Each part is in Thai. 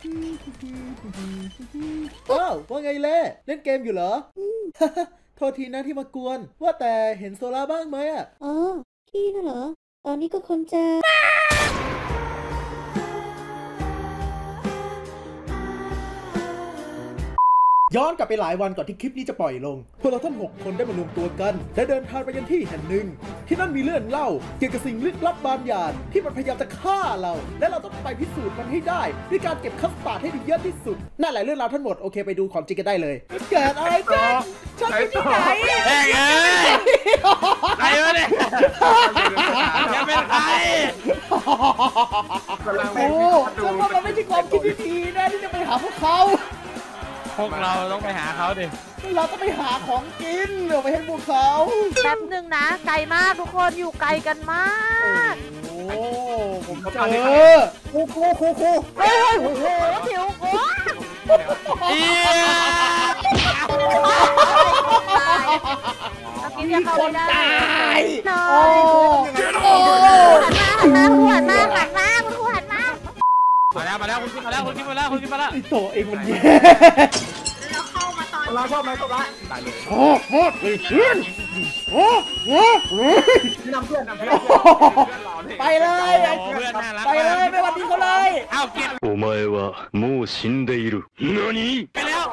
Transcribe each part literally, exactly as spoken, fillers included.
อ้าวว่าไงเล่เล่นเกมอยู่เหรอโทษทีนะที่มากวนว่าแต่เห็นโซล่าบ้างไหมอ่ะอ๋อพี่น่ะเหรอตอนนี้ก็คงจะย้อนกลับไปหลายวันก่อนที่คลิปนี้จะปล่อยลงพวกเราทั้งหกคนได้มารวมตัวกันและเดินทางไปยังที่แห่งหนึ่งที่นั่นมีเรื่องเล่าเกี่ยวกับสิ่งลึกลับบางอย่างที่มันพยายามจะฆ่าเราและเราต้องไปพิสูจน์มันให้ได้ด้วยการเก็บคัสตาร์ดให้ได้เยอะที่สุดนั่นแหละเรื่องราวทั้งหมดโอเคไปดูความจริงกันได้เลยเกิดอะไรขึ้นฉันอยู่ที่ไหนแม่งเอ้ยใครวะเนี่ยจะเป็นใครโอ้ฉันว่ามันไม่ใช่ความคิดที่ดีนะที่จะไปหาพวกเขาพวกเราต้องไปหาเขาดิเราต้องไปหาของกินเราไปให้พวกเขาแป๊บนึงนะไกลมากทุกคนอยู่ไกลกันมากโอ้ผมเจอครูครูครูครูเฮ้ยโอ้โหผิวโอ้อีมีคนตายโอ้โหหันมาหันมาหันมาหันมาหันมามาแล้วมาแล้วคุณขึ้นมาแล้วคุณขึ้นมาแล้วคุณขึ้นมาแล้วไอโตเองมันแย่เราเข้ามาตอนเราชอบไหมตบละตายเลยชอบมากเลยเพื่อนโอ้โหนำเพื่อนนำเพื่อนไปเลยไปเลยไปวันนี้เขาเลยเอาเกียรติお前はもう死んでいる何ไปแล้ว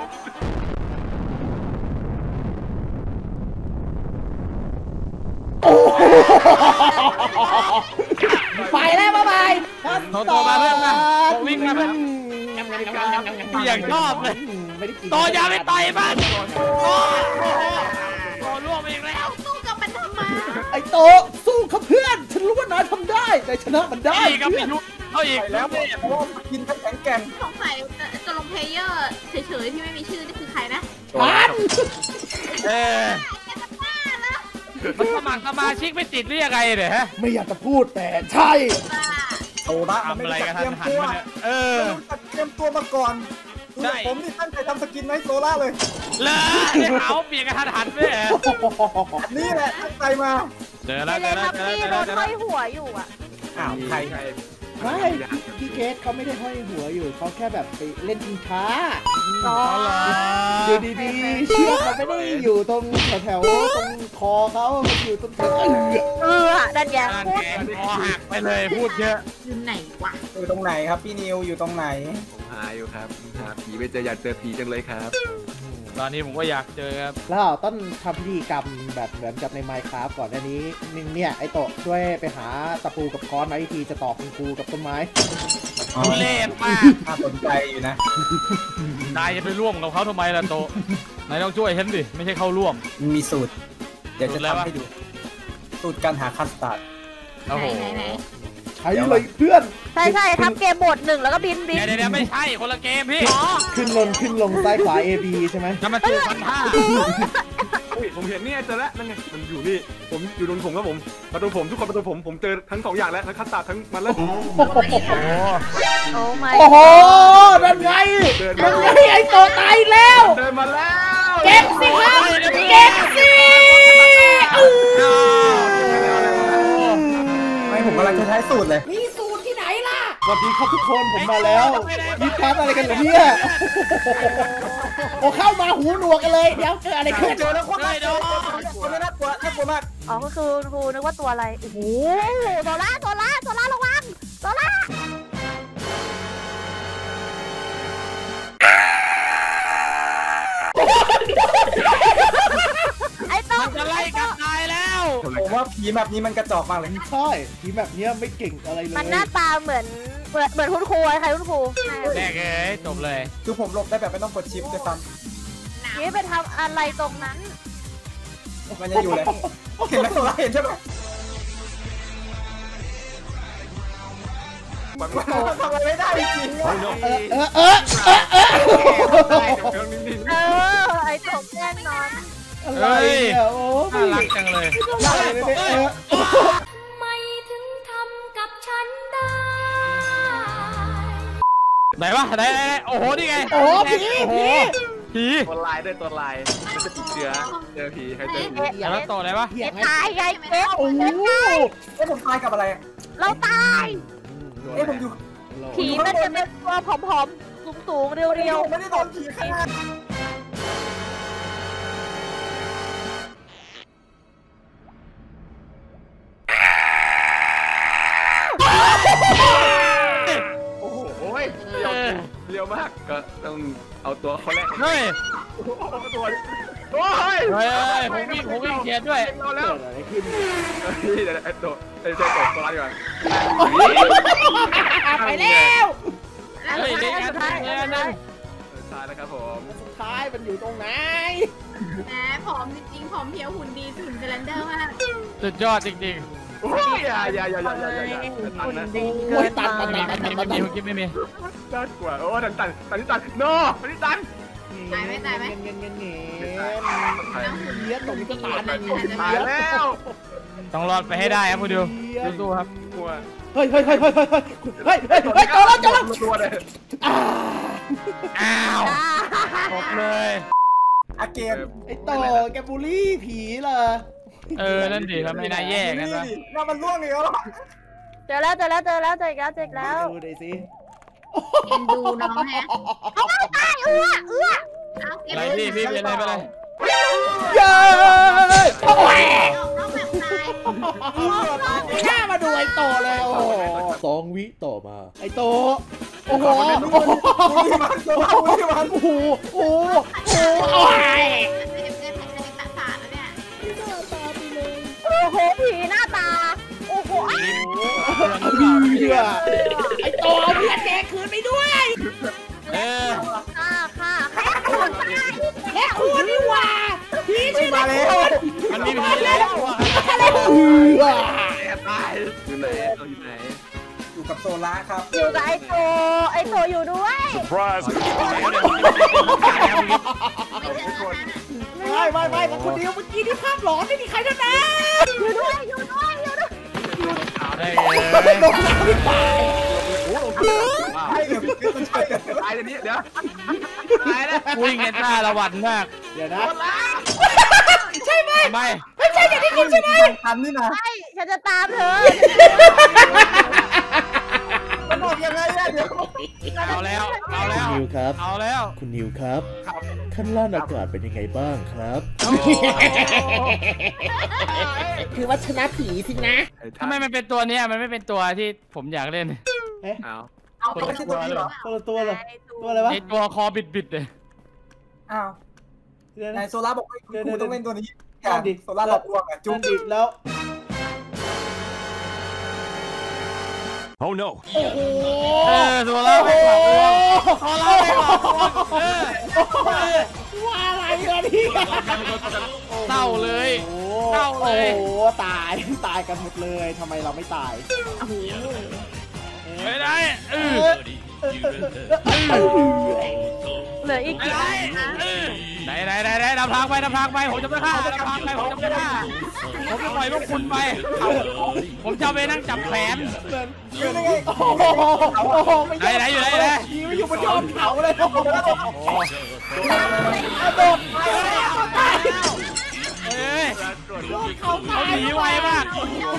ไปแล้วบ๊ายบายเขาตัวมาเพื่อนมาวิ่งมาเพื่อนอย่างชอบเลยต่อยาไม่ต่อยบ้านโอ้โหล่วงไปอีกแล้วสู้กับมันทำไมไอโตสู้กับเพื่อนฉันรู้ว่านายทำได้แต่ชนะมันได้อีกครับพี่ยุทธเอาอีกแล้วเพราะว่ากินแข็งแกร่งสงสัยจะลงเพลเยอร์เฉยๆที่ไม่มีชื่อนี่คือใครนะฉันเออมันสมัครสมาชิกไม่ติดหรือยังไงเนี่ยฮะไม่อยากจะพูดแต่ใช่โตบ้าทำอะไรกันทันหันมาเนี่ยเออเตรียมตัวมาก่อนใช่ผมนี่ตั้งใจทำสกินให้โซล่าเลยเลยเขาเปลี่ยนกันทันหันไม่นี่แหละตั้งใจมาเจอแล้วเจอแล้วเจอแล้วเจอแล้วเจอแล้วหัวอยู่อ่ะอ้าวใครไม่พี่เกสเขาไม่ได้ห้อยหัวอยู่เขาแค่แบบไปเล่นชิงช้าอ๋อดูดีๆเชือกมันไม่ได้อยู่ตรงแถวๆตรงคอเขามันอยู่ตรงเออเออดันแยงพูดคอหักไปเลยพูดเยอะอยู่ไหนวะอยู่ตรงไหนครับพี่นิวอยู่ตรงไหนผมหาอยู่ครับหาผีไปเจออยากเจอผีจังเลยครับตอนนี้ผมก็อยากเจอครับแล้วต้องทำพิธีกรรมแบบเหมือนกับในไมค์ครับก่อนอันนี้เนี่ยไอโตะช่วยไปหาตะปูกับค้อนมาวิธีจะต่อคุณครูกับต้นไม้ทุเรศมากน่าสนใจอยู่นะนายจะไปร่วมกับเขาทำไมล่ะโตนายต้องช่วยฉันดิไม่ใช่เข้าร่วมมีสูตรเดี๋ยวจะทำให้ดูสูตรการหาคัสตาร์ดโอ้โหใช้เลยเพื่อนใช่ใช่ทำเกมบทหนึ่งแล้วก็บินบินเดี๋ยวเดี๋ยวไม่ใช่คนละเกมพี่ขึ้นลงขึ้นลงซ้ายขวา A B ใช่ไหมน้ำมันถูกพันห้าผมเห็นนี่เจอแล้วนั่นไงมันอยู่นี่ผมอยู่ตรงผมครับผมประตูผมทุกคนประตูผมผมเจอทั้งสองอย่างแล้วทั้งคัสตาร์ดทั้งมันแล้วโอ้โอ้ไม่โอ้โหนั่นไงนั่นไงไอโตตายแล้วเดินมาแล้วเก็บสิครับเก็บสิไม่ผมกำลังจะใช้สูตรเลยมีสูตรที่ไหนล่ะสวัสดีครับทุกคนผมมาแล้วมีแคสอะไรกันเหรอเนี่ยโอ้เข้ามาหูหนวกกันเลยเดี๋ยวเจออะไรขึ้นเจอแล้วคนน่ากลัวคนน่ากลัวน่ากลัวมากอ๋อก็คือครูนึกว่าตัวอะไรโอ้โหโซล่าโซล่าโซล่าระวังโซล่าไอ้โตมันจะไล่กันตายแล้วผมว่าผีแบบนี้มันกระจอกมากเลยใช่ผีแบบนี้ไม่เก่งอะไรเลยมันหน้าตาเหมือนเหมือนเหมือนคุณครูใครคุณครูแรกเลยจบเลยคือผมหลบได้แบบไม่ต้องกดชิปด้วยซ้ำนี่ไปทำอะไรตรงนั้นมันยังอยู่เลยเห็นไหมโซล่าเห็นใช่ไหมทำอะไรไม่ได้จริงเออเออเออเออไอ้จบแน่นอนอะไรเนี่ยโอ้น่ารักจังเลยไม่ถึงทำกับฉันได้ไหนวะไหนไหนโอ้โหนี่ไงโอ้ผีผีผีตัวลายด้วยตัวลายมันจะติดเชื้อเจอผีใครเจอผีแล้วโตอะไรวะตายไงเอ๊ะโอ้โหเอ๊ะผมตายกับอะไรเราตายเอ๊ะผมอยู่ผีมันจะเป็นตัวผอมๆสูงเรียวๆไม่ได้โดนผีฆ่าโอ้โหเร็วมากก็ต้องเอาตัวเขาแรกเฮ้ยโอ้โหตัวโอ้ยเฮ้ยผมวิ่งผมวิ่งเขียนด้วยเราแล้วเกิดอะไรขึ้นเดี๋ยวไอ้ตัวไอ้ใจตัวตัวอะไรก่อนไปแล้วอันเฮ้ยสุดเด็กท้ายอัอันนนึสุงดท้ายอันนึงสุดท้ายแล้วครับผมสุดท้ายมันอยู่ตรงไหนแหมผอมจริงๆผอมเพรียวหุ่นดีหุ่นเกลันเดอร์มากสุดยอดจริงโอ้ยอย่าอย่าอย่าอย่าอย่าอย่าตันหุ่นนะดีโอ้เกิยนตันตันๆตันไม่ตันมีตันไม่มีคิดไม่มีน่ากลัวโอ้ตันตันตันตันโนตันตันตายไหมตายไหมเงี้ยเงี้ยเงี้ยน้ำหุ่นเงี้ยตรงนี้ก็ตายตายแล้วต้องรอดไปให้ได้ครับคุณดิวสู้ๆครับกลัวเฮ้ยเฮ้ยเฮ้ยเฮ้ยเฮ้ยเฮ้ยเฮ้ยเฮ้ยเจอแล้วเจอแล้วตัวเลยอ้าวจบเลยอาเกนไอ้ต่อแกบูลลี่ผีเหรอเออนั่นดิทำไมนายแย่กันวะน่ามันล่วงอีกแล้วเจอแล้วเจอแล้วเจอแล้วเจออีกแล้วเจออีกแล้วดูหน่อยสิเอ็นดูน้องแฮะเอาไม่ตายเอื้อเอื้อเอาเก็บอะไรพี่พี่เป็นอะไรไปเลยเย้โอ้ยน้องแบบตายหน้ามาดูไอ้โตเลยโอ้โหสองวิต่อมาไอ้โตโอ้โหโอ้โหมันมันโอ้โหโอ้โหโอ้ยเจ็บเจ็บเจ็บตาตาแล้วเนี่ยโอ้โหผีหน้าตาโอ้โหอ้าวเหี้ยไอ้โตเอาเพื่อนแกคืนไปด้วยเออฆ่าฆ่าแค่คนตายแค่คุณนี่หว่าพี่ชื่อมาแล้วมันมีผีแล้วเอือตายอยู่ไหนเราอยู่ไหนอยู่กับโซล่าครับอยู่กับไอโตไอโตอยู่ด้วย Surprise! ไม่เจอแล้วนะไม่ไม่ไม่แต่คนเดียวเมื่อกี้นี่ภาพหลอนไม่มีใครทั้งนั้นอยู่ด้วยอยู่ด้วยอยู่ด้วยได้ลงน้ำไม่ตายใช่เลยมันใช่เลยตายเดี๋ยวนี้เดี๋ยวตายแล้ววิ่งเงินหน้าละวันมากเดี๋ยวนะใช่ไหมไม่ไม่ใช่อย่างที่คุณใช่ไหมทันนี่นะใช่ฉันจะตามเธอมันบอกยังไงอะเดี๋ยวเอาแล้วเอาแล้วนิวครับเอาแล้วคุณนิวครับขั้นล่านอากาศเป็นยังไงบ้างครับ คือว่าชนะผีสินะทำไมมันเป็นตัวเนี้ยมันไม่เป็นตัวที่ผมอยากเล่นเอาเอาไม่ใช่ตัวนี้เหรอตัวละตัวเลยตัวอะไรวะไอตัวคอบิดบิดเลยอ้าวเดี๋ยวนะนายโซล่าบอกว่าคุณต้องเล่นตัวนี้โซล่าหลอกลวงอ่ะจุ๊นั่บนดิแล้ว Oh no! โอ้โหเออตัวเราไปหลอกลวงตัวเราไปหลอกลวงเออว่าอะไรกันเนี่ยเศร้าเลยโอ้เศร้าเลยโอ้ตายตายกันหมดเลยทำไมเราไม่ตายไม่ได้เออเหลืออีกไม่กี่ได้อันนะเออไหนไหนไหนไหนนำทางไปนำทางไปผมจะไม่ฆ่านำทางไปผมจะไม่ฆ่าผมจะปล่อยพวกคุณไปผมจะไปนั่งจับแขนยังไงโอ้โหโอ้โหไม่ไหนไหนอยู่ไหนไหนยิวอยู่บนยอดเขาเลยโอ้โหกระโดดไปแล้วตายเอ้ยยอดเขาเขาตายหนีไวมาก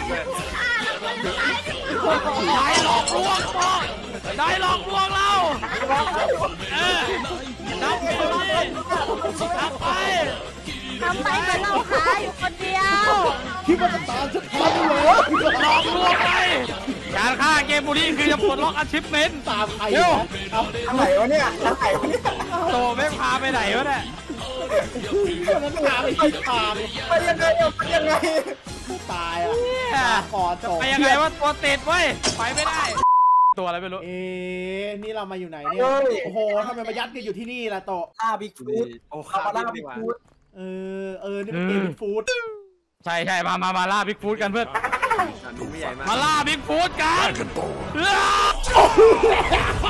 ได้หลอกลวงพ่อได้หลอกลวงเราเออนับไปเลยนับไปทำไมเป็นเราหาอยู่คนเดียวคิดว่าจะตามฉันทันเหรอหลอกลวงไปการฆ่าเกมบุรีคือจะปลดล็อกอาชีพเมนตามใครเร็วเอาทางไหนวะเนี่ยทางไหนวะเนี่ยโตไม่พาไปไหนวะเนี่ยคนนั้นพาไปที่ทางไปยังไงอะไปยังไงตายอ่ะขอจบไปยังไงว่าตัวติดไว้ไปไม่ได้ ตัวอะไรไม่รู้เอ๊ะนี่เรามาอยู่ไหนเนี่ยโอ้โหทำไมมายัดกันอยู่ที่นี่ล่ะโตล่าบิ๊กฟูดโอ้เอาขามาดล่าดีบิ๊กกว่าฟูดเออเออนี่เป็นเกมฟู้ดใช่ใช่มามามาล่าบิ๊กฟูดกันเพื่อนดูไม่ใหญ่มากมาล่าบิ๊กฟูดกันเอ้อ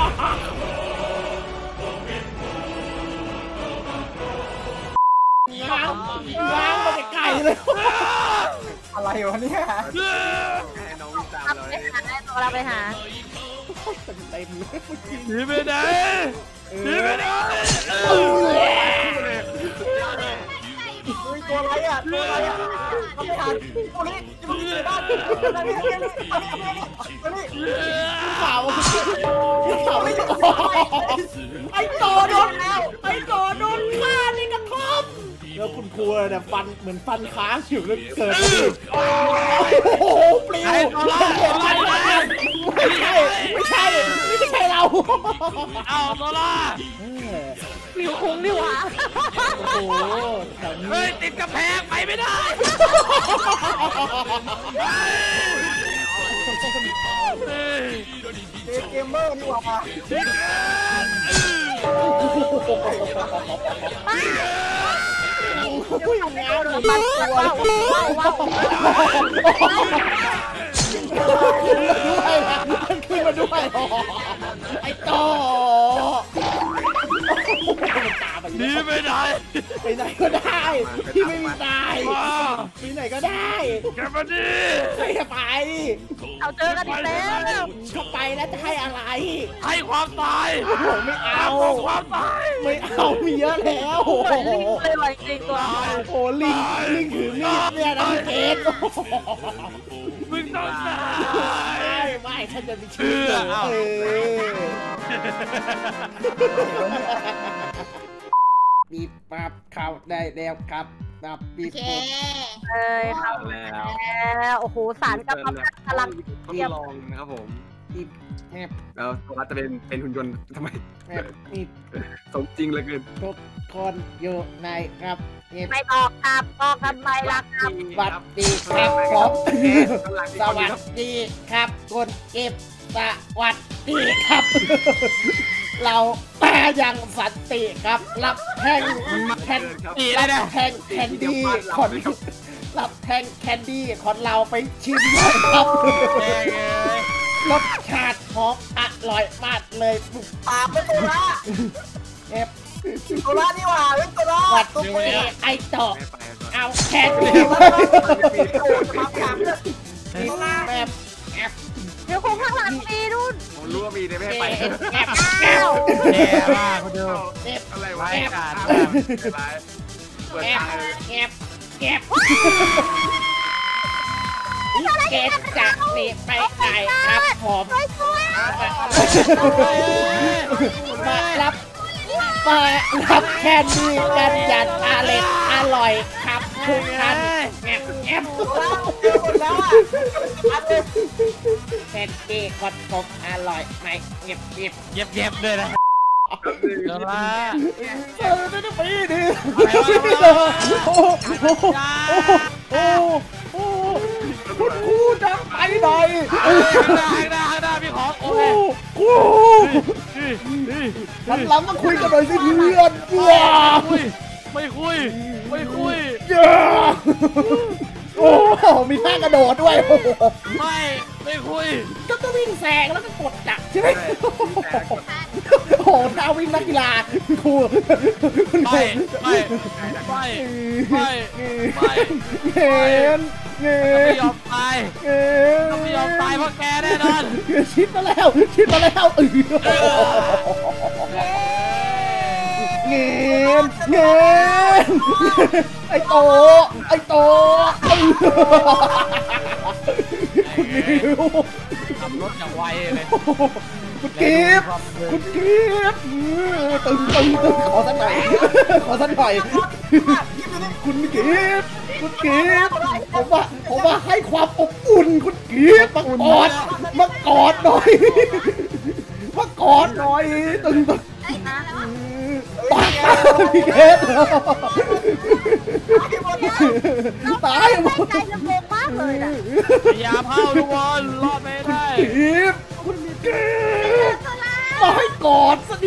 ง้างง้างมาไกลๆเลยอะไรวะเนี่ยให้น้องวิ่งตามเราไปเลยหาไอโตเราไปหาเต็มเลยเมื่อกี้หนีไปไหนหนีไปไหนตัวอะไรอ่ะตัวอะไรอ่ะไปไม่ทันโอ้ยอยู่ที่ไหนบ้านมานี่มานี่มานี่มานี่ข่าวข่าวไม่ออกไอ้โตโดนไอ้โตโดนฆ่าในกระท่อมแล้วคุณครูเนี่ยฟันเหมือนฟันค้างอยู่แล้วเกิดโอ้โหปลิวไม่ใช่ไม่ใช่ไม่ใช่เราเอาโซล่าหลิวคุ้งนี่หว่าโอ้โหแถวนี้เฮ้ยติดกระแพงไปไม่ได้เฮ้ยเกมเมอร์นี่หว่าผู้หญิงงานผมตัวว้าวว้าวว้าวด้วยมันขึ้นมาด้วยไอ้ต่อตามไปหนีไปไหนไปไหนก็ได้ที่ไม่มีตายไปไหนก็ได้แกมาดิใครจะไปเอาเจอกันอีกแล้วเข้าไปแล้วจะให้อะไรให้ความตายผมไม่เอาความตายไม่เอามีเยอะแล้วโอ้โหเลยไหวจริงตัวโอ้ลิงลิงถือมีดเนี่ยนะพี่เกดมึงต้องตายไม่ไม่ท่านจะไปเชื่อเออบีบปับเข้าได้แล้วครับนับบีโอบ เคเลยครับแล้วแล้วโอ้โหสารกำลังกำลังทดลองนะครับผมบีบแมบแล้วโซล่าจะเป็นเป็นหุ่นยนต์ทำไมแมบบีบสมจริงเหลือเกินทุกคนอยู่ในครับเงียบไม่บอกครับบอกทำไมล่ะครับสวัสดีครับผมสวัสดีครับคุณเก็บสวัสดีครับ เราแต่ยังสันติครับรับแทงแคนรับแทงแคนดี้คนรับแทงแคนดี้ของเราไปชิมเลยครับรสชาติหอมอร่อยมากเลยปากเป็นตัวละเอฟตัวละนี่หว่าเล่นตัวละวัดตุ๊กเอไอต่อเอาแคนดี้โอ้จะมาถามเนี่ยแบบแอบเดี๋ยวคงข้างหลังมีนู่นผมรู้ว่ามีในไม่ให้ไปแอบแอบแย่มากคุณดูแอบอะไรวะไม่ขาดเปิดแอบทางเลยแอบแอบเกตจะหนีไปไหนครับผมมารับมารับแคนดี้กันอย่างอร่อยอร่อยครับทุกท่านแอบแอบหมดแล้วอ่ะแคนดี้คนผมอร่อยไหมเงียบเงียบเย็บเย็บด้วยนะโซล่าเออไม่ต้องไปดิอะไรวะโอ้โหโอ้โหคุณครูจะไปไหนข้างหน้าข้างหน้าข้างหน้าพี่ของโอโอ้เคโหวันหลังต้องคุยกันหน่อยสิเพื่อนว้าไม่คุยไม่คุยเยอะโอ้โหมีท่ากระโดดด้วยโอ้โหไม่ไม่คุยก็ต้องวิ่งแซงแล้วก็กดจับใช่ไหมโอ้โหท่าวิ่งนักกีฬาคุณครูคุณครูไม่ไม่ไม่ไม่ไม่เงินเงิไม่นยอมตายเงินไม่ยอมตายเพราะแกแน่นอนชิดมาแล้วชิดมาแล้วเออเงินเงินไอโตไอโตคุณนิวขับรถอย่างไวเลยคุณกิฟต์คุณกิฟต์ตึงตึงตึงขอสักหน่อยขอสักหน่อยคุณกิฟต์คุณกิฟต์ผมว่าผมว่าให้ความอบอุ่นคุณกิฟต์มากอดมากอดหน่อยมากอดหน่อยตึงตึงไอ้มาแล้วอ่ะปากพี่เกฟตายหมดใจจะโกงมากเลยนะพยายามเข้าทุกคนรอดไม่ได้กิฟต์คุณกิฟต์มาให้กอดซะดี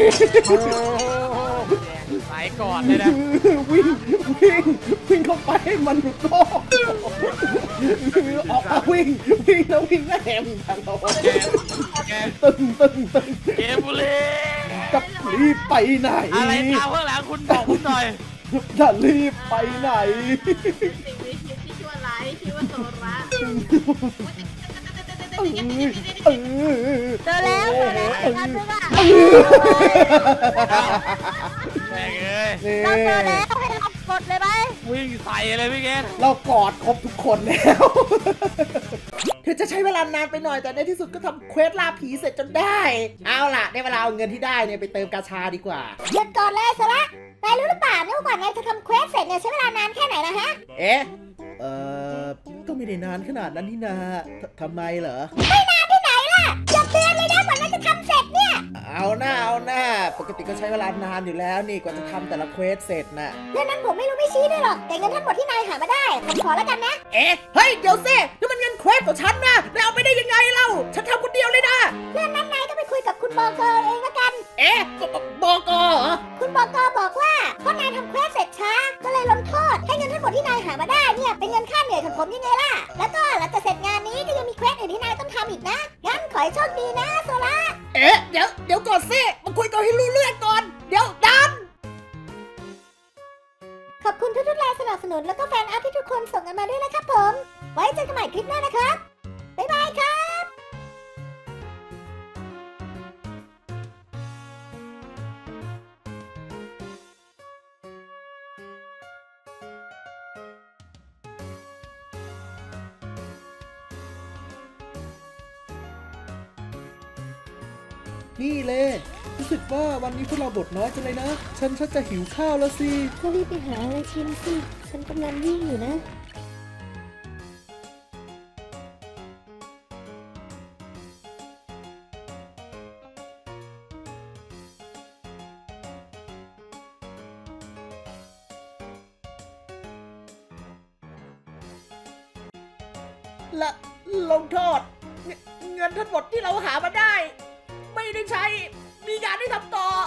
สายก่อนเลยนะๆวิ่งวิ่งวิ่งเข้าไปให้มันหลุดโลกออกมาวิ่งวิ่งแล้ววิ่งแล้วแหมตลอดแกตึงตึงตึงเกมบุรีจะรีบไปไหนอะไรตามข้างหลังคุณบอกผมหน่อยจะรีบไปไหนเป็นสิ่งมีชีวิตที่ชั่วร้ายที่ชื่อว่าโซระเออเออเจอแล้วเจอแล้วอีกอันนึงอ่ะแม่งเอ้ยนี่เราเจอแล้วให้เราโกดเลยไหมวิ่งใส่เลยพี่เกศเรากอดครบทุกคนแล้ว ถึงจะใช้เวลานานไปหน่อยแต่ในที่สุดก็ทำเควสล่าผีเสร็จจนได้ เอาล่ะในเวลาเอาเงินที่ได้เนี่ยไปเติมกาชาดีกว่าหยุดก่อนเลยสละนายรู้หรือเปล่าเนี่ยว่ากว่านายจะทำเควสเสร็จเนี่ยใช้เวลานานแค่ไหนนะฮะเอ๊ะ เอ่อ ก็ไม่ได้นานขนาดนั้นนี่นาททำไมเหรอไม่นานที่ไหนล่ะอย่าเตือนเลยนะกว่านายจะทำเสร็จเนี่ยเอาหน้าเอาหน้า ปกติก็ใช้เวลานานอยู่แล้วนี่กว่าจะทำแต่ละเควสเสร็จน่ะเรื่องนั้นผมไม่รู้ไม่ชี้ด้วยหรอกแต่เงินทั้งหมดที่นายหามาได้ผมขอแล้วกันนะเอ๊ะ เฮ้ย เดี๋ยวสินี่มันเงินเควสของฉันนะนายเอาไปได้ยังไงเล่า ฉันทำคนเดียวเลยนะเรื่องนั้นนายต้องไปคุยกับคุณบอกอเองละกันเอ๊ะบอกเหรอคุณบอกอบอกว่าเพราะนายทำเควสเสร็จช้าก็เลยลงโทษให้เงินทั้งหมดที่นายหามาได้เนี่ยเป็นเงินค่าเหนื่อยของผมยังไงล่ะแล้วก็หลังจากเสร็จงานนี้ก็ยังมีเควสอื่นที่นายต้องทำอีกนะงั้นขอให้โชคดีนะโซล่าเอ๊ะ เดี๋ยว เดี๋ยวก่อนสิมาคุยกันให้รู้เรื่องก่อน เดี๋ยวดันขอบคุณทุกๆแรงสนับสนุนแล้วก็แฟนอาร์ตที่ทุกคนส่งกันมาด้วยนะครับผม ไว้เจอกันใหม่คลิปหน้านะครับ บ๊ายบายครับนี่เลยรู้สึกว่าวันนี้พวกเราบทน้อยจังเลยนะ ฉันชักจะหิวข้าวแล้วสิก็รีบไปหาอะไรชิมสิ ฉันกำลังวิ่งอยู่นะละลงโทษเงเงินทั้งหมดที่เราหามาได้ ไม่ได้ใช้ มีงานให้ทำต่อ